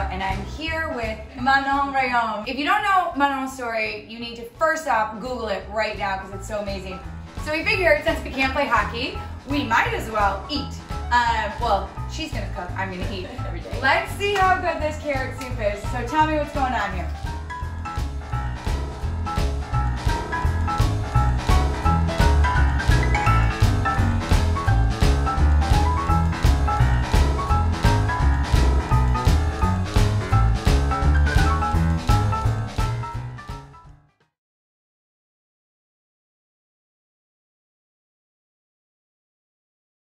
Bullaro, and I'm here with Manon Rhéaume. If you don't know Manon's story, you need to first off Google it right now because it's so amazing. So we figured since we can't play hockey, we might as well eat. Well, she's gonna cook, I'm gonna eat every day. Let's see how good this carrot soup is. So tell me what's going on here.